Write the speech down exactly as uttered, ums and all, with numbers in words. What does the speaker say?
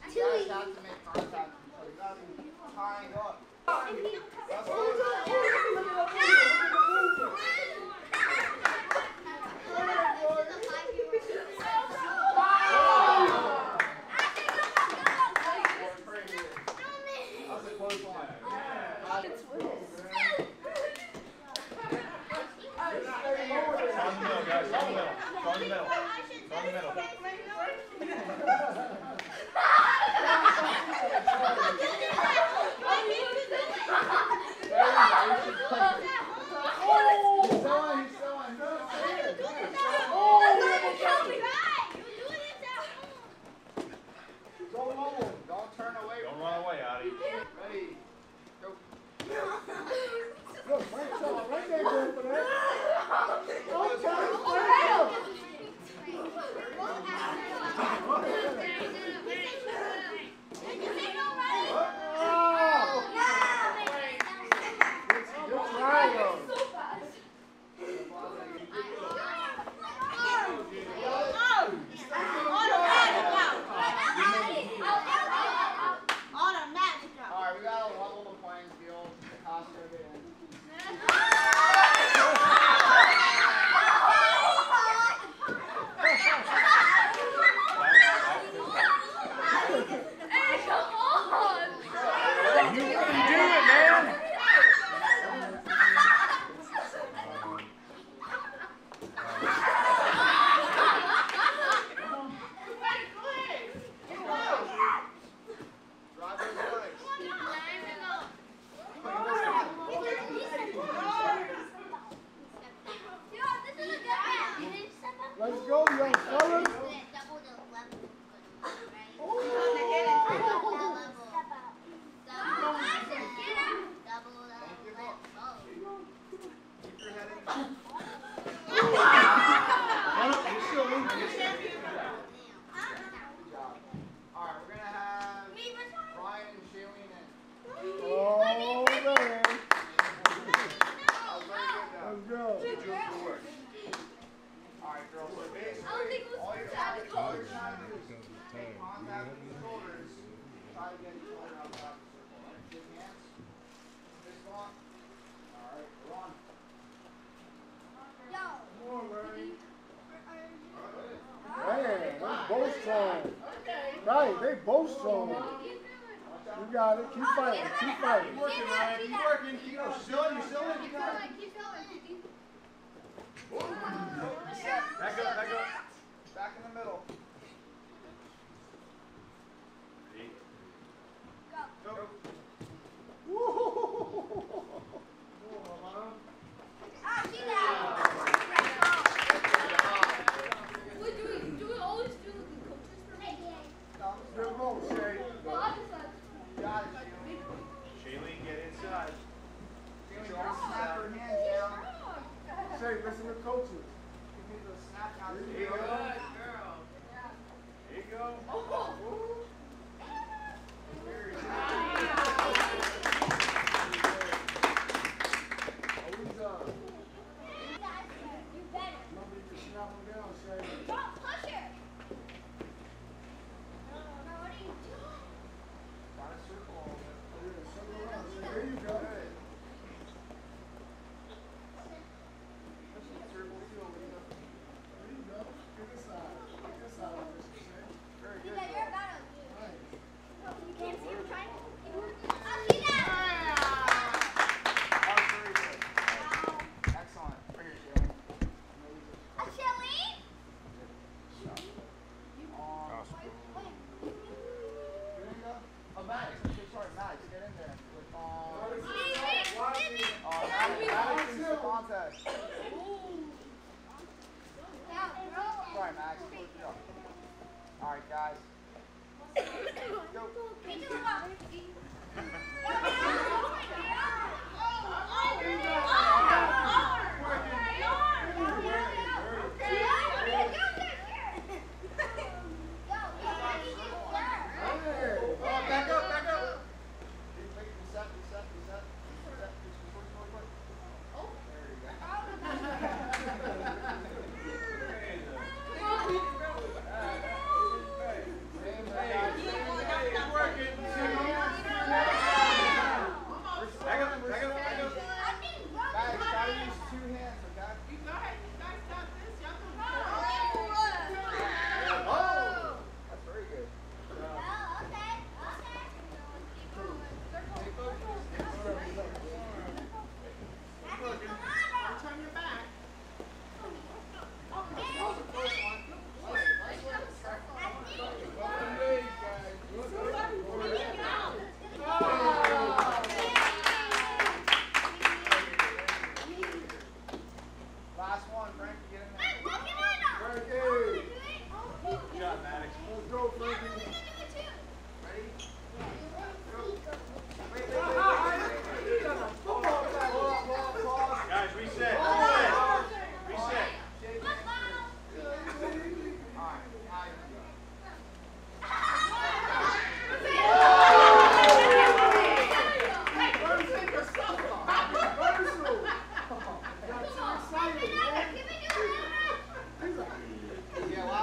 You guys have to make contact. So you gotta be tying up. That's what That's a close one. On the middle, guys. On the middle. On the middle. On the middle. Don't turn away. Don't run away, Adi. Ready? Go. Go, right there, go for that. Don't turn away. Let's go, young fellas. Both strong. Right, they both strong. You got it. Keep fighting. Keep fighting. Keep working, Ryan. Keep working. Keep going. Still in. You're still in. Keep going. Back up. Back up. Back in the middle. Go. Go. Say, listen to coaches. There you go. There you go. Oh. Very good. Always up. You better. Remember, you can snap them down, Shay. Don't push it. No, what are you doing? Try to circle all of it. Circle around. There you go. All right, guys. Go.